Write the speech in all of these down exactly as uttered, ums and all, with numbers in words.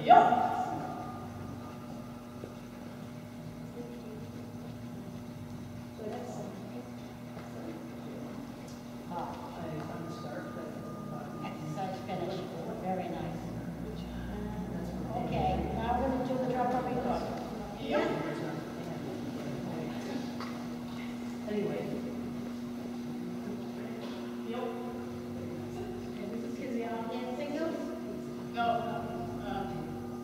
Yep. Exercise finished. Very nice. Okay, now we're going to do the drop up report. Yep. Anyway. Yep. This is going to be on hand signals. No. Um,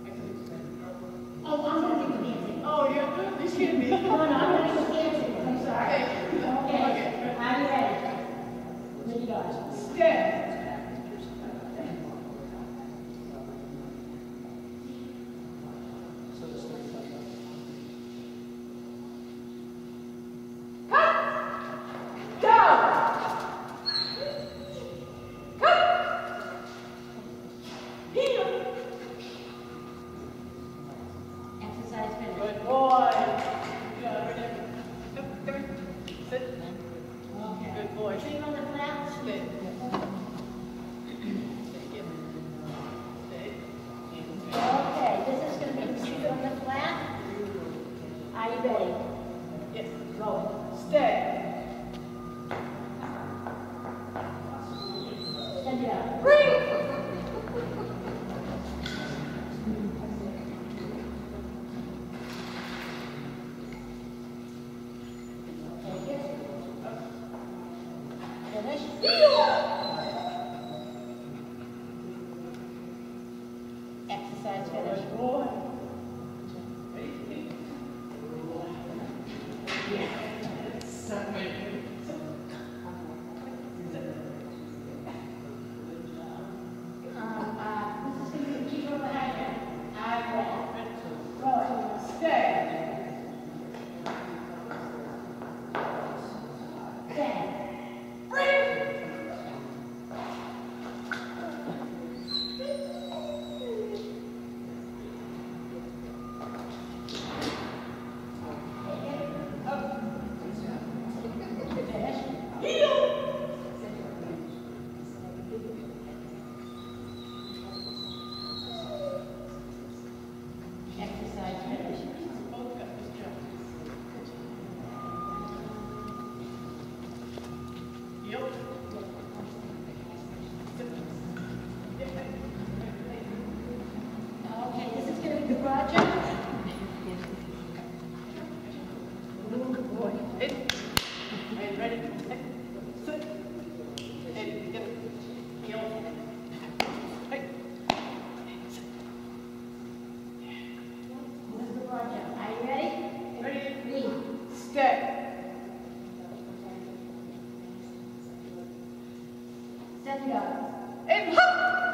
Oh, I'm going to do the hand signals. oh, yeah. This can't be. Oh, no, I'm going to do the hand signals. I'm sorry. Okay. Okay. Are you ready? Here you go. Stay. Exercise finished. Good boy. Yeah, right there. Come, come here. Sit. Okay. Good boy. Tree on the flat. Stay. Stay. Stay. Okay, this is going to be the tree on the flat. Are you ready? Yes. Go. Stay. Stand it up. Finish. Exercise finished. Good boy. Ready? Yes. Um, uh, this is going to be keep on behind you. I will. Roll. Stay. Stand. Exercise finished. Yep. Okay, this is going to be the project. Good boy. Hey. Hey, ready? Hey. Sit. Hey, get it. Heel. Hey. Sit. This is the project. Are you ready? Ready? Lead. Stay. Stand it up. And hop.